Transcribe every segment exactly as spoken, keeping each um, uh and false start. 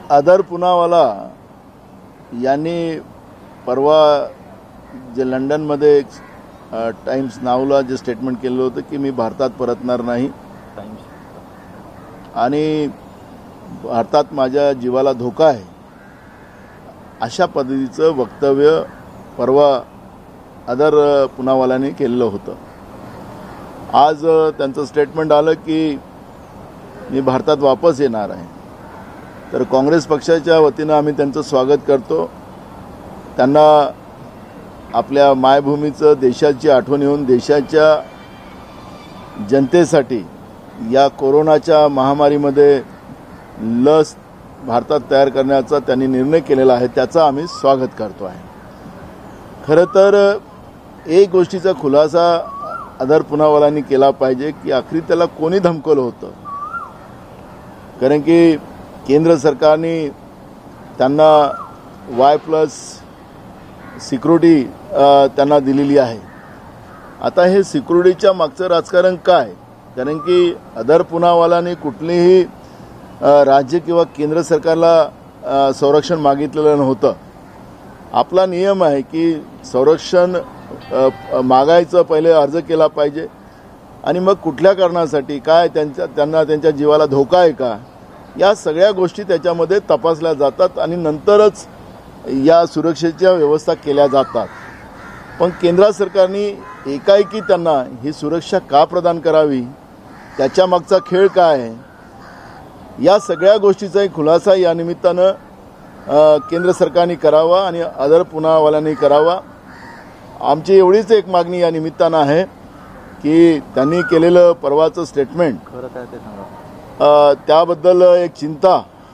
आदर पुनावाला यांनी परवा जे लंडनमध्ये एक टाइम्स नावला जे स्टेटमेंट केलं होतं की मी भारतात परतणार नाही आणि भारतात माझ्या जीवाला धोका आहे, अशा पद्धतीचं वक्तव्य परवा आदर पुनावालाने केलेलं होतं. आज त्यांचं स्टेटमेंट आलं की मी भारतात वापस येणार आहे. तर काँग्रेस पक्षाच्या वतीनं आम्ही त्यांचं स्वागत करतो. त्यांना आपल्या मायभूमीचं, देशाची आठवण येऊन देशाच्या जनतेसाठी या कोरोनाच्या महामारीमध्ये लस भारतात तयार करण्याचा त्यांनी निर्णय केलेला आहे, त्याचा आम्ही स्वागत करतो आहे. खरं तर एक गोष्टीचा खुलासा आदर पुनावालांनी केला पाहिजे की आखरी त्याला कोणी धमकवलं होतं. कारण की केंद्र सरकारने त्यांना वाय प्लस सिक्युरिटी त्यांना दिलेली आहे. आता हे सिक्युरिटीच्या मागचं राजकारण काय? कारण की आदर पुनावालांनी कुठलीही राज्य किंवा केंद्र सरकारला संरक्षण मागितलेलं नव्हतं. आपला नियम आहे की संरक्षण मागायचं पहिले अर्ज केला पाहिजे आणि मग कुठल्या कारणासाठी, काय त्यांच्या त्यांना त्यांच्या जीवाला धोका आहे का, या सगळ्या गोष्टी त्याच्यामध्ये तपासल्या जातात आणि नंतरच या सुरक्षेच्या व्यवस्था केल्या जातात. पण केंद्र सरकारने एकाएकी त्यांना ही सुरक्षा का प्रदान करावी, त्याच्या मागचा खेळ काय आहे, या सगळ्या गोष्टीचाही खुलासा या निमित्तानं केंद्र सरकारने करावा आणि आदर पुनावालांनी करावा. आमची एवढीच एक मागणी या निमित्तानं आहे की त्यांनी केलेलं परवाचं स्टेटमेंट खरं काय ते सांगा. त्याबद्दल एक चिंता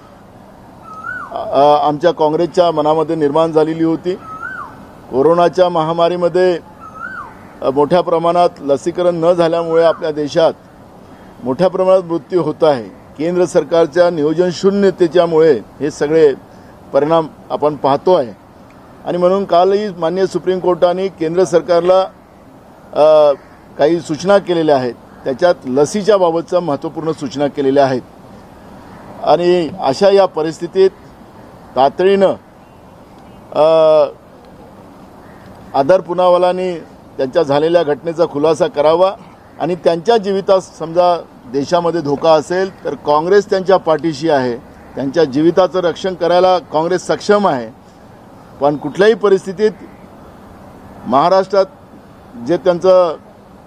आमच्या काँग्रेसच्या मनामध्ये निर्माण झालेली होती. कोरोनाच्या महामारीमध्ये मोठ्या प्रमाणात लसीकरण न झाल्यामुळे आपल्या देशात मोठ्या प्रमाणात मृत्यू होत आहे. केंद्र सरकारच्या नियोजन शून्यतेच्यामुळे हे सगळे परिणाम आपण पाहतो आहे आणि म्हणून कालही माननीय सुप्रीम कोर्टाने केंद्र सरकारला काही सूचना केलेल्या आहेत. त्याच्यात लसीच्या बाबतच्या महत्त्वपूर्ण सूचना केलेल्या आहेत आणि अशा या परिस्थितीत तातडीनं आदर पुनावालांनी त्यांच्या झालेल्या घटनेचा खुलासा करावा आणि त्यांच्या जीवितात समजा देशामध्ये धोका असेल तर काँग्रेस त्यांच्या पाठीशी आहे. त्यांच्या जीविताचं रक्षण करायला काँग्रेस सक्षम आहे. पण कुठल्याही परिस्थितीत महाराष्ट्रात जे त्यांचं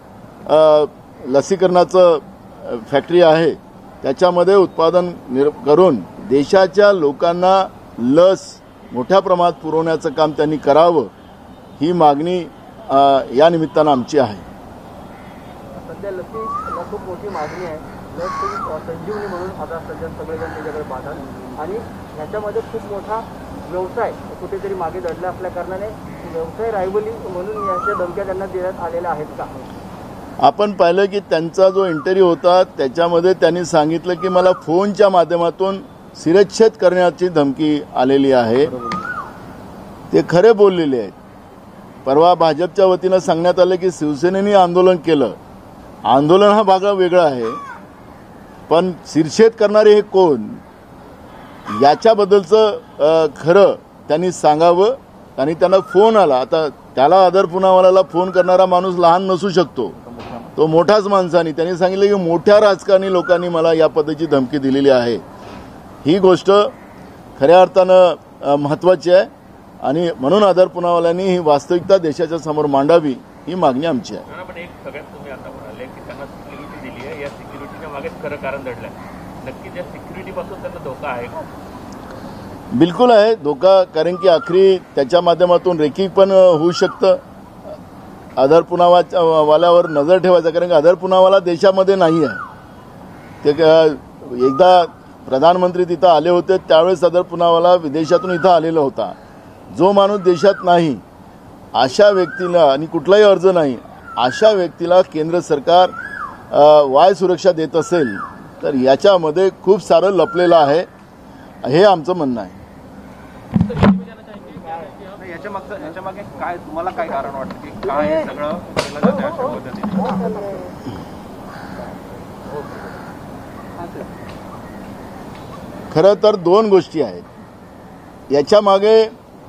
लसीकरणाचं फॅक्टरी आहे त्याच्यामध्ये उत्पादन निर करून देशाच्या लोकांना लस मोठ्या प्रमाणात पुरवण्याचं काम त्यांनी करावं, ही मागणी या निमित्तानं आमची आहे. सध्या लसीला खूप मोठी मागणी आहे. लस संजीवनी म्हणून आता सध्या सगळेजण त्याच्याकडे पाहतात आणि ह्याच्यामध्ये खूप मोठा व्यवसाय कुठेतरी मागे दडला असल्या कारणाने व्यवसाय रायवली म्हणून याच्या धमक्या त्यांना देण्यात आलेल्या आहेत का? आपण पाहिलं की त्यांचा जो इंटरव्ह्यू होता त्याच्यामध्ये त्यांनी सांगितलं की मला फोनच्या माध्यमातून शिरच्छेद करण्याची धमकी आलेली आहे. ते खरे बोललेले आहेत. परवा भाजपच्या वतीनं सांगण्यात आलं की शिवसेनेने आंदोलन केलं. आंदोलन हा भाग वेगळा आहे, पण शिरच्छेद करणारे हे कोण याच्याबद्दलचं खरं त्यांनी सांगावं. आणि त्यांना फोन आला. आता त्याला आदर पुनावालाला फोन करणारा माणूस लहान नसू शकतो, तो मोठाच माणसानी. त्यांनी सांगितलं की मोठ्या राजकारणी लोकांनी मला या पद्धतीची धमकी दिलेली आहे. ही गोष्ट खऱ्या अर्थानं महत्त्वाची आहे आणि म्हणून आदर पुनावालांनी ही वास्तविकता देशाच्या समोर मांडावी, ही मागणी आमची आहे. पण एक सगळ्यात तुम्ही आता म्हणाले की त्यांना सिक्युरिटी दिली आहे, या सिक्युरिटीच्या मागेच खरं कारण दडलंय. नक्की त्या सिक्युरिटीपासून त्यांना धोका आहे का? बिलकुल आहे धोका. कारण की आखरी त्याच्या माध्यमातून रेकी पण होऊ शकतं. आदर पुनावाच्या वाल्यावर नजर ठेवायचा, कारण की आदर पुनावाला देशामध्ये नाही आहे. ते एकदा प्रधानमंत्री तिथं आले होते त्यावेळेस आदर पुनावाला विदेशातून इथं आलेला होता. जो माणूस देशात नाही अशा व्यक्तीला आणि कुठलाही अर्ज नाही अशा व्यक्तीला केंद्र सरकार वाय सुरक्षा देत असेल तर याच्यामध्ये खूप सारं लपलेलं आहे, हे आमचं म्हणणं आहे. याच्या मागचं याच्या मागे काय तुम्हाला काय कारण वाटतं की काय हे सगळं केलं जातं अशा पद्धतीने? खरं तर दोन गोष्टी आहेत याच्या मागे.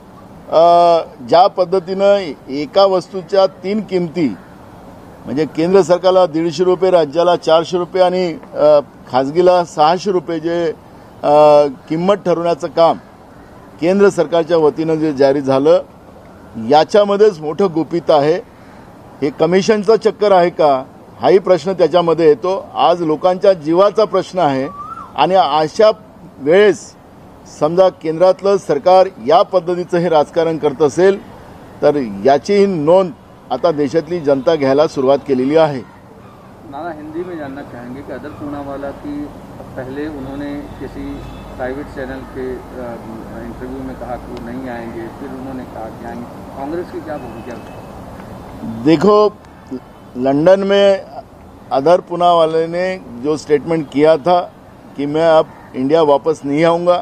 ज्या पद्धतीनं एका वस्तूच्या तीन किमती म्हणजे केंद्र सरकारला दीडशे रुपये, राज्याला चारशे रुपये आणि खाजगीला सहाशे रुपये जे किंमत ठरवण्याचं काम केंद्र सरकारच्या वतीनं जे जारी झालं याच्यामध्येच मोठं गुपित आहे. हे कमिशनचं चक्कर आहे का हाही प्रश्न त्याच्यामध्ये येतो. आज लोकांच्या जीवाचा प्रश्न आहे आणि अशा वेळेस समजा केंद्रातलं सरकार या पद्धतीचं हे राजकारण करत असेल तर याची नोंद आता देशातली जनता घ्यायला सुरुवात केलेली आहे. नाना, हिंदी में जानना चाहेंगे कि अदर पूनावाला की पहले उन्होंने किसी प्राइवेट चैनल के इंटरव्यू में कहा कि वो नहीं आएंगे, फिर उन्होंने कहा कि आएंगे. कांग्रेस की क्या भूमिका है? देखो, लंदन में अदर पूनावाले ने जो स्टेटमेंट किया था कि मैं अब इंडिया वापस नहीं आऊँगा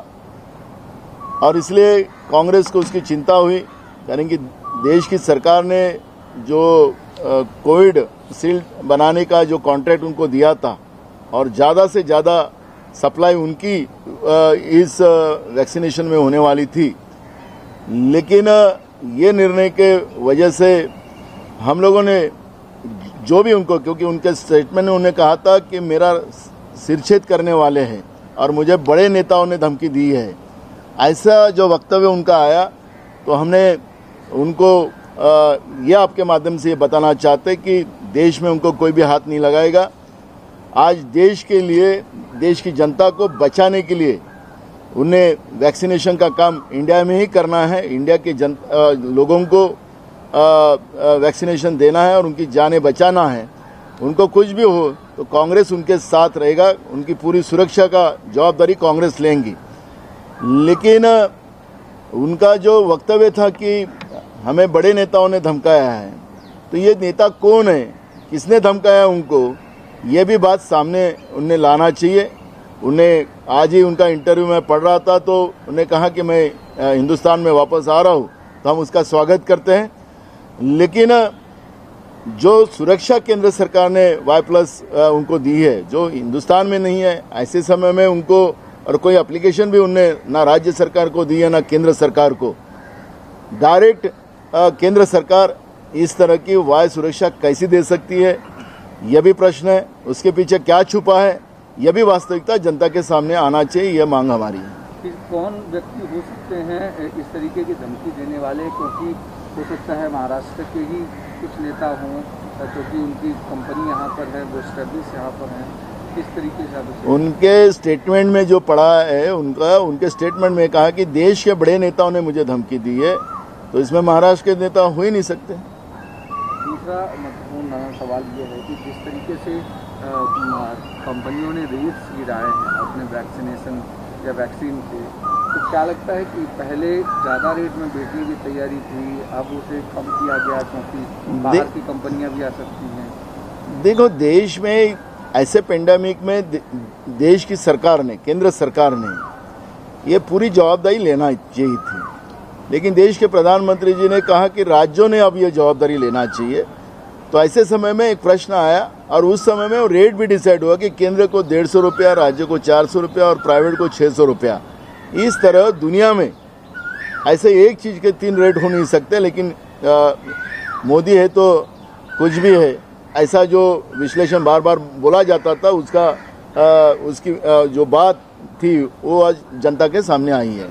और इसलिए कांग्रेस को उसकी चिंता हुई, यानी कि देश की सरकार ने जो कोविड शील्ड बनाने का जो कॉन्ट्रैक्ट उनको दिया था और ज़्यादा से ज़्यादा सप्लाई उनकी इस वैक्सीनेशन में होने वाली थी, लेकिन ये निर्णय के वजह से हम लोगों ने जो भी उनको, क्योंकि उनके स्टेटमेंट में उन्होंने कहा था कि मेरा सिरछेद करने वाले हैं और मुझे बड़े नेताओं ने धमकी दी है, ऐसा जो वक्तव्य उनका आया तो हमने उनको ये आपके माध्यम से ये बताना चाहते कि देश में उनको कोई भी हाथ नहीं लगाएगा. आज देश के लिए, देश की जनता को बचाने के लिए उन्हें वैक्सीनेशन का काम इंडिया में ही करना है. इंडिया के जन लोगों को वैक्सीनेशन देना है और उनकी जानें बचाना है. उनको कुछ भी हो तो कांग्रेस उनके साथ रहेगा, उनकी पूरी सुरक्षा का जवाबदारी कांग्रेस लेंगी. लेकिन उनका जो वक्तव्य था कि हमें बड़े नेताओं ने धमकाया है, तो ये नेता कौन है, किसने धमकाया उनको, ये भी बात सामने उन्हें लाना चाहिए. उन्हें आज ही उनका इंटरव्यू में पढ़ रहा था तो उन्हें कहा कि मैं हिंदुस्तान में वापस आ रहा हूँ, तो हम उसका स्वागत करते हैं. लेकिन जो सुरक्षा केंद्र सरकार ने वाई प्लस उनको दी है जो हिंदुस्तान में नहीं है, ऐसे समय में उनको और कोई एप्लीकेशन भी उनने ना राज्य सरकार को दी है ना केंद्र सरकार को. डायरेक्ट केंद्र सरकार इस तरह की वायु सुरक्षा कैसी दे सकती है, यह भी प्रश्न है. उसके पीछे क्या छुपा है, यह भी वास्तविकता जनता के सामने आना चाहिए, यह मांग हमारी है. कि कौन व्यक्ति हो सकते हैं इस तरीके की धमकी देने वाले, क्योंकि हो सकता है महाराष्ट्र के ही कुछ नेता हों, क्योंकि उनकी कंपनी यहाँ पर है, वो स्टैब्लिश यहाँ पर है. किस तरीके से उनके स्टेटमेंट में जो पढ़ा है, उनका उनके स्टेटमेंट में कहा कि देश के बड़े नेताओं ने मुझे धमकी दी है, तो इसमें महाराष्ट्र के नेता हो ही नहीं सकते. दूसरा महत्वपूर्ण सवाल ये है कि जिस तरीके से कंपनियों ने रेट्स गिराए हैं अपने वैक्सीनेशन या वैक्सीन के, तो क्या लगता है कि पहले ज़्यादा रेट में बेचने की तैयारी थी, अब उसे कम किया गया क्योंकि बाहर की कंपनियां भी आ सकती हैं? देखो, देश में ऐसे पेंडेमिक में दे, देश की सरकार ने, केंद्र सरकार ने ये पूरी जवाबदारी लेना चाहिए थी, लेकिन देश के प्रधानमंत्री जी ने कहा कि राज्यों ने अब ये जवाबदारी लेना चाहिए. तो ऐसे समय में एक प्रश्न आया और उस समय में वो रेट भी डिसाइड हुआ कि केंद्र को डेढ़ सौ रुपया, राज्य को चार सौ रुपया और प्राइवेट को छः सौ रुपया. इस तरह दुनिया में ऐसे एक चीज़ के तीन रेट हो नहीं सकते, लेकिन आ, मोदी है तो कुछ भी है, ऐसा जो विश्लेषण बार बार बोला जाता था, उसका आ, उसकी आ, जो बात थी वो आज जनता के सामने आई है.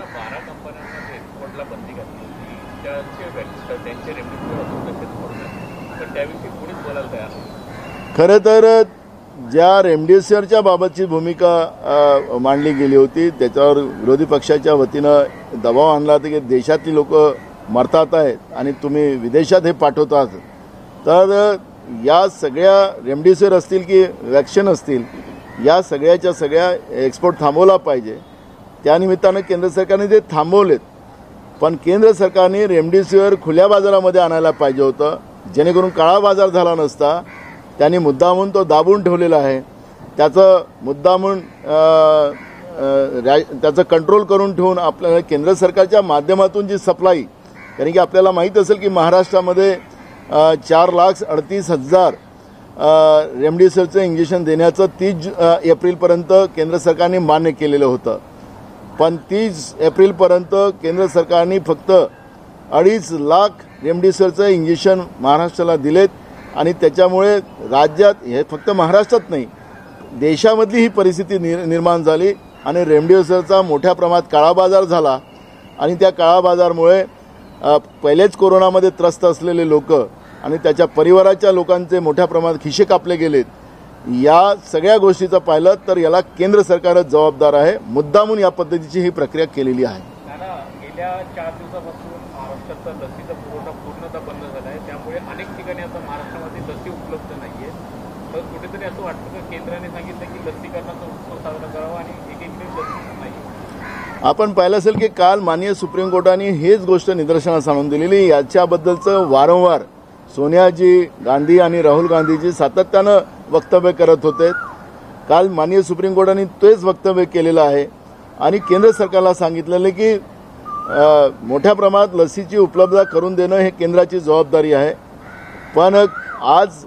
खरं तर ज्या रेमडेसिवीरच्या बाबतची भूमिका मांडली गेली होती त्याच्यावर विरोधी पक्षाच्या वतीनं दबाव आणला होता की देशातली लोक मरतात आहेत आणि तुम्ही विदेशात हे पाठवतात. तर या सगळ्या रेमडेसिवीर असतील की वॅक्सिन असतील, या सगळ्याच्या सगळ्या एक्सपोर्ट थांबवला पाहिजे. त्यानिमित्तानं केंद्र सरकारने ते थांबवलेत, पण केंद्र सरकारने रेमडेसिवीर खुल्या बाजारामध्ये आणायला पाहिजे होतं, जेणेकरून काळा बाजार झाला नसता. त्यांनी मुद्दामून तो दाबून ठेवलेला आहे. त्याचं मुद्दामून त्याचं कंट्रोल करून ठेवून आपल्याला केंद्र सरकारच्या माध्यमातून जी सप्लाई, कारण की आपल्याला माहीत असेल की महाराष्ट्रामध्ये चार लाख अडतीस हजार रेमडेसिवीरचं इंजेक्शन देण्याचं तीस एप्रिलपर्यंत केंद्र सरकारने मान्य केलेलं होतं. पण तीस एप्रिलपर्यंत केंद्र सरकारने फक्त अडीच लाख रेमडेसिवीरचं इंजेक्शन महाराष्ट्राला दिलेत आणि त्याच्यामुळे राज्यात हे फक्त महाराष्ट्रात नाही देशामधली ही परिस्थिती निर निर्माण झाली आणि रेमडेसिवीरचा मोठ्या प्रमाणात काळाबाजार झाला आणि त्या काळाबाजारमुळे पहिलेच कोरोनामध्ये त्रस्त असलेले लोक आणि त्याच्या परिवाराच्या लोकांचे मोठ्या प्रमाणात खिशे कापले गेलेत. या सगळ्या गोष्टीचं पाहिलं तर याला केंद्र सरकारच जबाबदार आहे. मुद्दामून या पद्धतीची ही प्रक्रिया केलेली आहे. गेल्या चार दिवसापासून महाराष्ट्राचा लसीचा पुरवठा पूर्णतः बंद झाला आहे. त्यामुळे अनेक ठिकाणी आता महाराष्ट्रामध्ये लसी उपलब्ध नाहीये. तर कुठेतरी असं वाटतं की केंद्राने सांगितलं की लसीकरणाचा उत्सव साजरा करावा आणि एकीकडे लसी नाही. आपण पाहिलं असेल की काल माननीय सुप्रीम कोर्टाने हेच गोष्ट निदर्शनास आणून दिलेली. याच्याबद्दलचं वारंवार सोनियाजी गांधी आणि राहुल गांधीजी सातत्यानं वक्तव्य करत होते. काल माननीय सुप्रीम कोर्टाने तेच वक्तव्य केलेलं आहे आणि केंद्र सरकारला सांगितलेलं की मोठ्या प्रमाणात लसीची उपलब्धता करून देणं हे केंद्राची जबाबदारी आहे. पण आज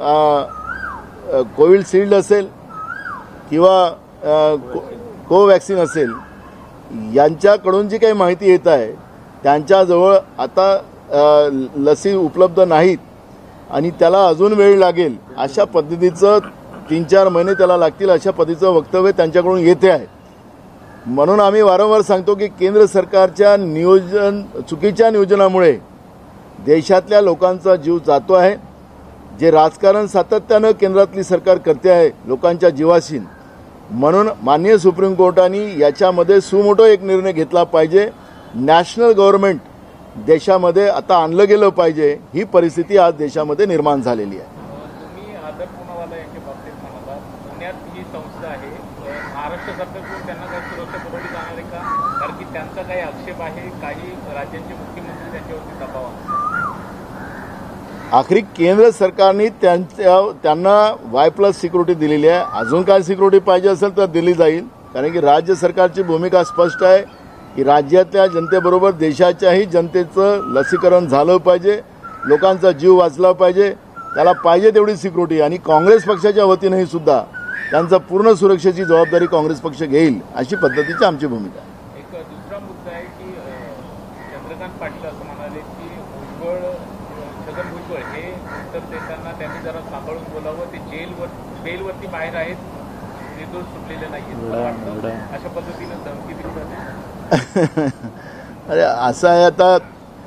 कोविशिल्ड असेल किंवा कोवॅक्सिन असेल यांच्याकडून जी काही माहिती येत आहे त्यांच्याजवळ आता लसी उपलब्ध नाहीत आणि त्याला अजून वेळ लागेल अशा पद्धतीचं तीन चार महिने त्याला लागतील अशा पद्धतीचं वक्तव्य त्यांच्याकडून येते आहे. म्हणून आम्ही वारंवार सांगतो की केंद्र सरकारच्या नियोजन चुकीच्या नियोजनामुळे देशातल्या लोकांचा जीव जातो आहे. जे राजकारण सातत्यानं केंद्रातली सरकार करते आहे लोकांच्या जीवाशी, म्हणून माननीय सुप्रीम कोर्टाने याच्यामध्ये सुमोटो एक निर्णय घेतला पाहिजे. नॅशनल गव्हर्नमेंट देशामध्ये आता आणलं गेलं पाहिजे. ही परिस्थिती आज देशामध्ये निर्माण झालेली आहे. तुम्ही आदर पुनावाला यांच्या बाबतीत म्हणाला, पुण्यात ही संस्था आहे, महाराष्ट्र सरकारकडून त्यांना काही सुरक्षा पुरवली जाणार आहे का? कारण की त्यांचा काही आक्षेप आहे, काही राज्यांचे मुख्यमंत्री त्यांच्यावरती दबाव आहे. आखरी केंद्र सरकारने त्यांच्या त्यांना वाय प्लस सिक्युरिटी दिलेली आहे. अजून काय सिक्युरिटी पाहिजे असेल तर दिली जाईल. कारण की राज्य सरकारची भूमिका स्पष्ट आहे की राज्यातल्या जनतेबरोबर देशाच्याही जनतेचं लसीकरण झालं पाहिजे, लोकांचा जीव वाचला पाहिजे, त्याला पाहिजे तेवढी सिक्युरिटी. आणि काँग्रेस पक्षाच्या वतीनेही सुद्धा त्यांचा पूर्ण सुरक्षेची जबाबदारी काँग्रेस पक्ष घेईल अशी पद्धतीची आमची भूमिका आहे. एक दुसरा मुद्दा आहे की चंद्रकांत पाटील असं म्हणाले की भुजबळ छगन भुजबळ हे उत्तर देताना त्यांनी जरा सांभाळून बोलावं. ते जेलवर बेलवरती बाहेर आहेत, निर्दोष सुटलेले नाहीत. अशा पद्धतीनं धमकी दिली जाते. अरे असं आहे, आता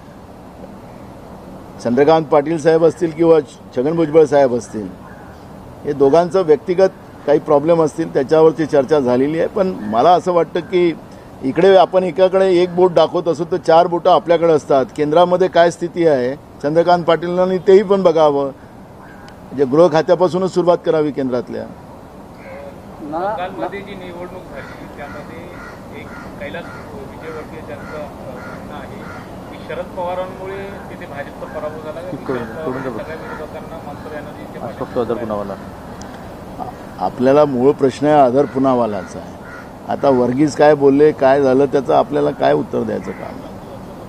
चंद्रकांत पाटील साहेब असतील किंवा छगन भुजबळ साहेब असतील, हे दोघांचं व्यक्तिगत काही प्रॉब्लेम असतील त्याच्यावरची चर्चा झालेली आहे. पण मला असं वाटतं की इकडे आपण एकाकडे एक बोट दाखवत असो तर चार बोटं आपल्याकडे असतात. केंद्रामध्ये काय स्थिती आहे चंद्रकांत पाटीलांनी तेही पण बघावं. म्हणजे गृह खात्यापासूनच सुरुवात करावी केंद्रातल्या. बंगालमध्ये जी निवडणूक झाली त्यामध्ये एक कैलास विजयवर्गीय ज्यांचं म्हणणं आहे की शरद पवारांमुळे तिथे भाजपचा पराभव झाला. सगळ्या विरोधकांना मात्र यांना आपल्याला मूळ प्रश्न आहे आदर पुनावालाचा आहे. आता वर्गीस काय बोलले, काय झालं, त्याचं आपल्याला काय उत्तर द्यायचं काम आहे.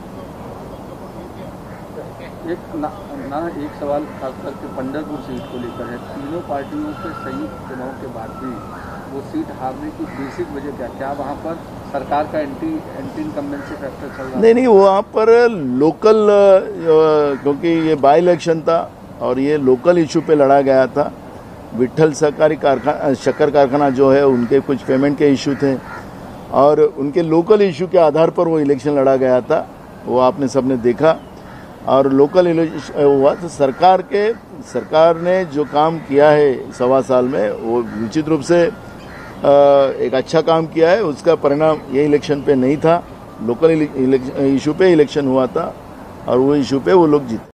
एक ना, ना एक सवाल खासकर के पंढरपुर सीट को लेकर है. तीनों पार्टियों के संयुक्त चुनाव के बाद भी वो सीट हारने की बेसिक वजह क्या क्या वहाँ पर सरकार का एंटी एंटी इनकम्बेंसी फैक्टर चल रहा? नहीं नहीं वहाँ पर लोकल, क्योंकि ये बाई इलेक्शन था और ये लोकल इशू पे लड़ा गया था. विट्ठल सहकारी कारखाना शक्कर कारखाना जो है उनके कुछ पेमेंट के इशू थे और उनके लोकल इशू के आधार पर वो इलेक्शन लड़ा गया था. वो आपने सबने देखा और लोकल इलेक्शन हुआ. तो सरकार के सरकार ने जो काम किया है सवा साल में वो निश्चित रूप से एक अच्छा काम किया है. उसका परिणाम ये इलेक्शन पे नहीं था, लोकल इशू पे इलेक्शन हुआ था और वो इशू पे वो लोग जीते.